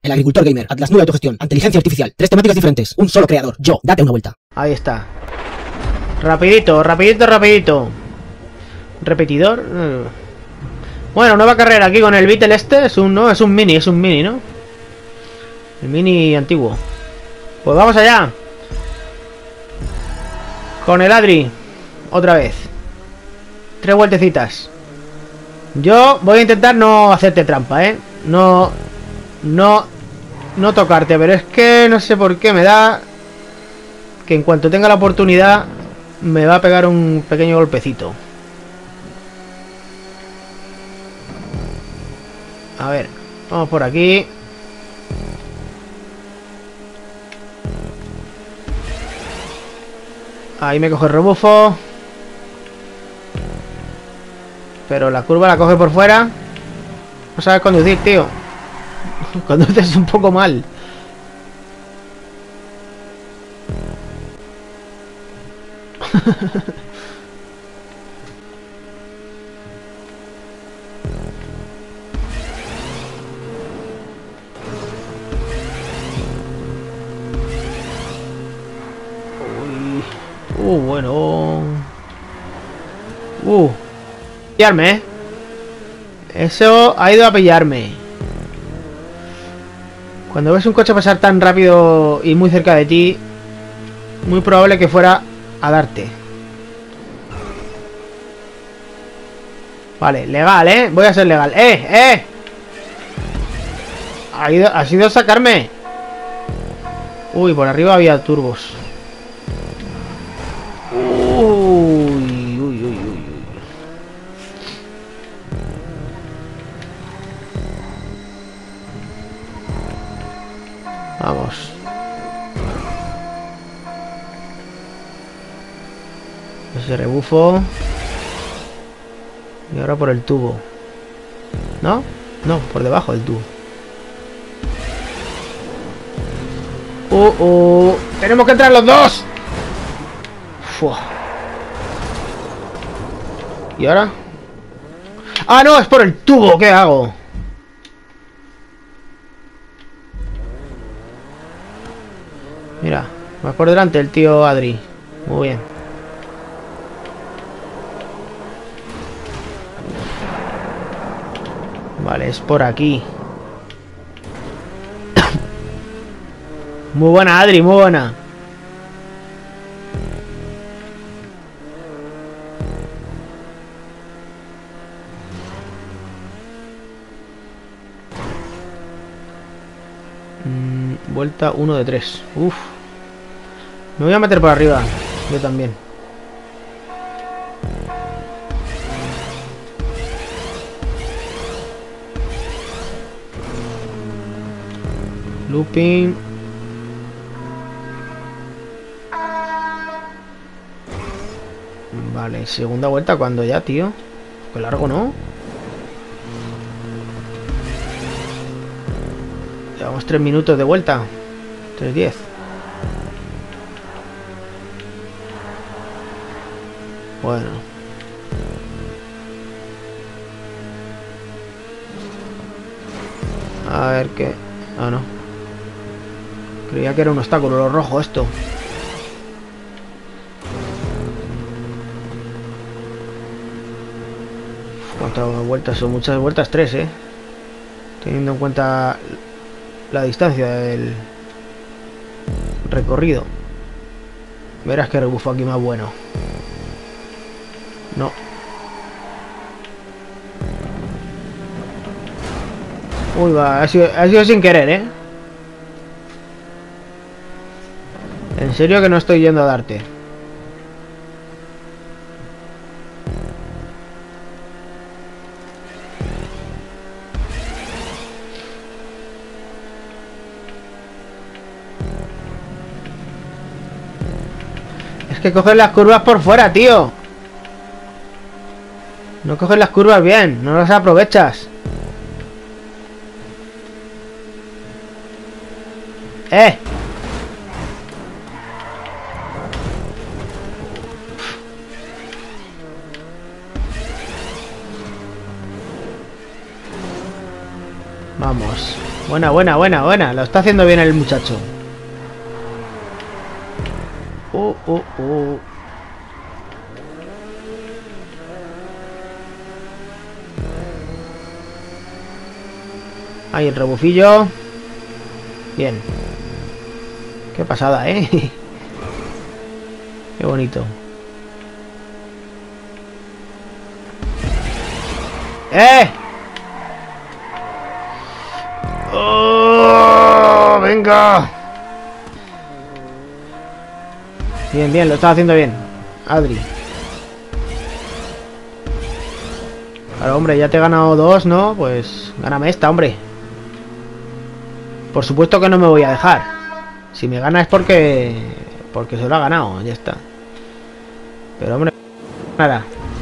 El agricultor gamer, Atlas Nube Autogestión, inteligencia artificial, 3 temáticas diferentes, un solo creador, yo, date una vuelta. Ahí está. Rapidito, rapidito, rapidito. Repetidor. Bueno, nueva carrera aquí con el Beetle este. Es un mini, ¿no? El mini antiguo. Pues vamos allá. Con el Adri. Otra vez. 3 vueltecitas. Yo voy a intentar no hacerte trampa, No tocarte, pero es que no sé por qué me da que en cuanto tenga la oportunidad me va a pegar un pequeño golpecito. A ver, vamos por aquí. Ahí me coge el rebufo. Pero la curva la coge por fuera. No sabes conducir, tío. Conduces un poco mal. Bueno. Pillarme, Eso ha ido a pillarme. Cuando ves un coche pasar tan rápido y muy cerca de ti, muy probable que fuera a darte. Vale, legal, voy a ser legal. Ha sido a sacarme. Uy, por arriba había turbos. Vamos. Ese rebufo. Y ahora por el tubo. ¿No? No, por debajo del tubo. ¡Tenemos que entrar los dos! Fua. ¿Y ahora? ¡Ah, no! ¡Es por el tubo! ¿Qué hago? Mira, va por delante el tío Adri. Muy bien. Vale, es por aquí. Muy buena, Adri, muy buena. Vuelta 1 de 3. Uf. Me voy a meter por arriba. Yo también. Looping. Vale, segunda vuelta. ¿Cuándo ya, tío? Qué largo, ¿no? Llevamos 3 minutos de vuelta. 3:10. Bueno. A ver qué... Ah, no. Creía que era un obstáculo lo rojo esto. ¿Cuántas vueltas? Son muchas vueltas, 3, teniendo en cuenta la distancia del recorrido. Verás que rebufo aquí más bueno. No. Uy, va, ha sido sin querer, En serio que no estoy yendo a darte. Es que coges las curvas por fuera, tío. No coges las curvas bien, no las aprovechas. Vamos. Buena, buena, buena, buena. Lo está haciendo bien el muchacho. Ahí el rebufillo. Bien. Qué pasada, ¿eh? Qué bonito. ¡Eh! ¡Oh! ¡Venga! Bien, bien, lo estás haciendo bien, Adri. Claro, hombre, ya te he ganado dos, ¿no? Pues gáname esta, hombre. Por supuesto que no me voy a dejar. Si me gana es porque se lo ha ganado, ya está. Pero, hombre, nada.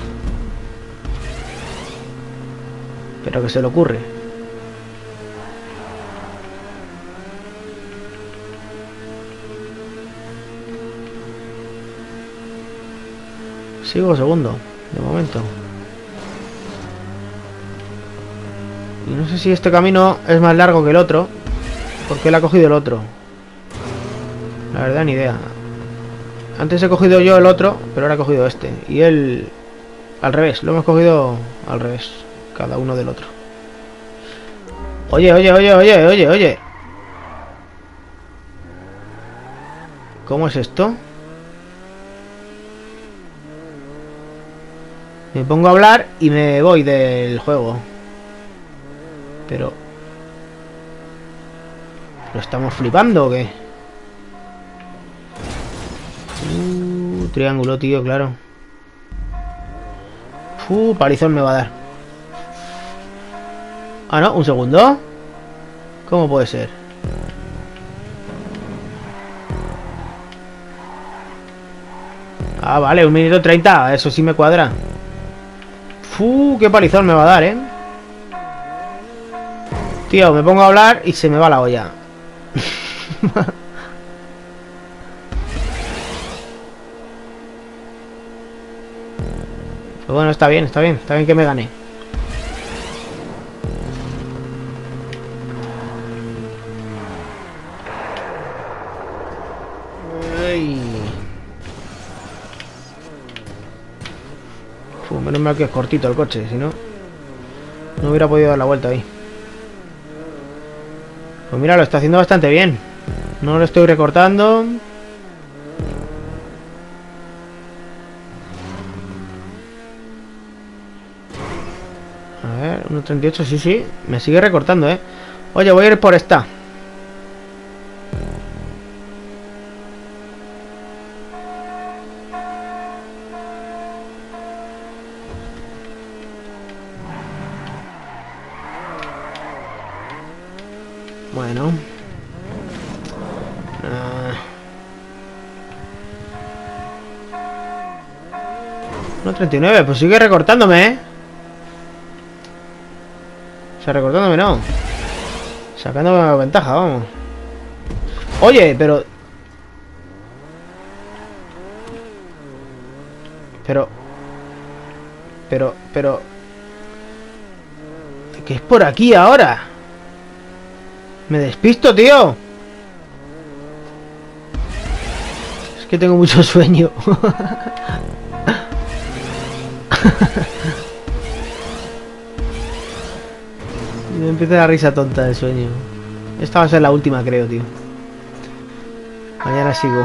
Pero que se le ocurre. Sigo segundo, de momento. Y no sé si este camino es más largo que el otro. Porque él ha cogido el otro. La verdad, ni idea. Antes he cogido yo el otro, pero ahora he cogido este. Y él... al revés, lo hemos cogido al revés. Cada uno del otro. Oye, oye, oye, oye, oye, oye. ¿Cómo es esto? Me pongo a hablar y me voy del juego. Pero... ¿lo estamos flipando o qué? Triángulo, tío, claro. Palizón me va a dar. Ah, no, un segundo. ¿Cómo puede ser? Ah, vale, 1 minuto 30. Eso sí me cuadra. Qué palizón me va a dar, ¿eh? Tío, me pongo a hablar y se me va la olla. Pues bueno, está bien, está bien. Está bien que me gane. Menos mal que es cortito el coche, si no, no hubiera podido dar la vuelta ahí. Pues mira, lo está haciendo bastante bien. No lo estoy recortando. A ver, 1.38, sí, sí. Me sigue recortando, ¿eh? Oye, voy a ir por esta. Bueno. 1.39, pues sigue recortándome, ¿eh? O sea, recortándome no. Sacándome ventaja, vamos. Oye, pero... ¿qué es por aquí ahora? Me despisto, tío. Es que tengo mucho sueño. Me empieza la risa tonta del sueño. Esta va a ser la última, creo, tío. Mañana sigo.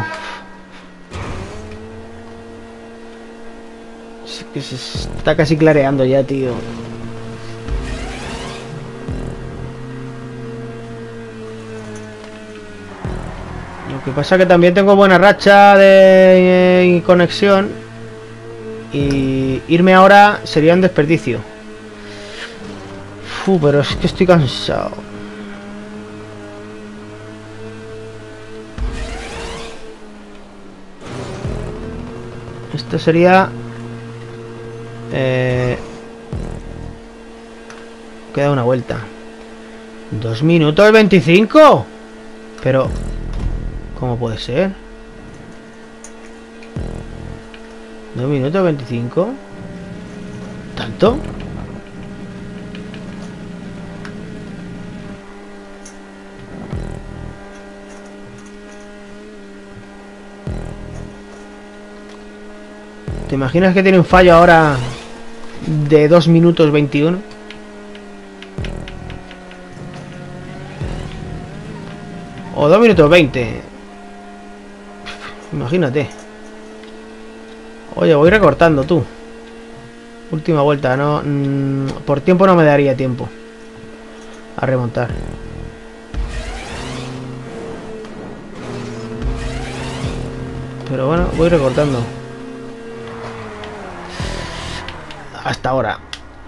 Es que se está casi clareando ya, tío. Lo que pasa es que también tengo buena racha de conexión. Y irme ahora sería un desperdicio. Pero es que estoy cansado. Esto sería... queda una vuelta. 2 minutos 25. Pero... ¿cómo puede ser? 2 minutos 25. ¿Tanto? ¿Te imaginas que tiene un fallo ahora de 2 minutos 21? O 2 minutos 20. Imagínate. Oye, voy recortando tú. Última vuelta, no. Por tiempo no me daría tiempo a remontar. Pero bueno, voy recortando. Hasta ahora.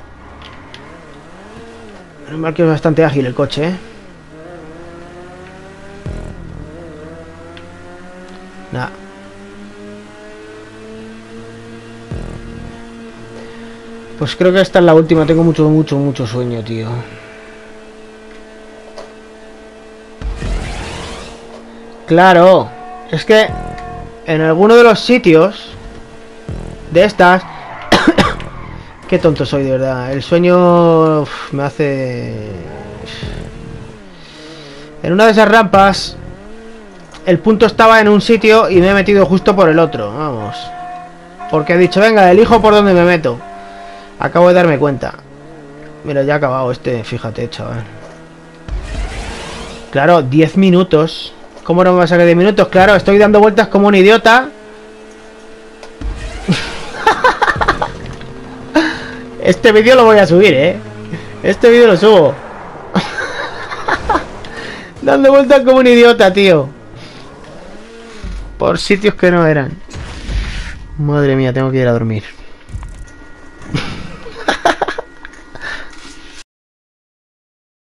Menos mal que es bastante ágil el coche, ¿eh? Nah. Pues creo que esta es la última. Tengo mucho sueño, tío. Claro. Es que en alguno de los sitios de estas... Qué tonto soy, de verdad. El sueño me hace... En una de esas rampas el punto estaba en un sitio y me he metido justo por el otro. Vamos. Porque he dicho, venga, elijo por donde me meto. Acabo de darme cuenta. Mira, ya ha acabado este, fíjate, chaval. Claro, 10 minutos. ¿Cómo no me va a sacar 10 minutos? Claro, estoy dando vueltas como un idiota. Este vídeo lo voy a subir, ¿eh? Este vídeo lo subo. Dando vueltas como un idiota, tío. Por sitios que no eran. Madre mía, tengo que ir a dormir.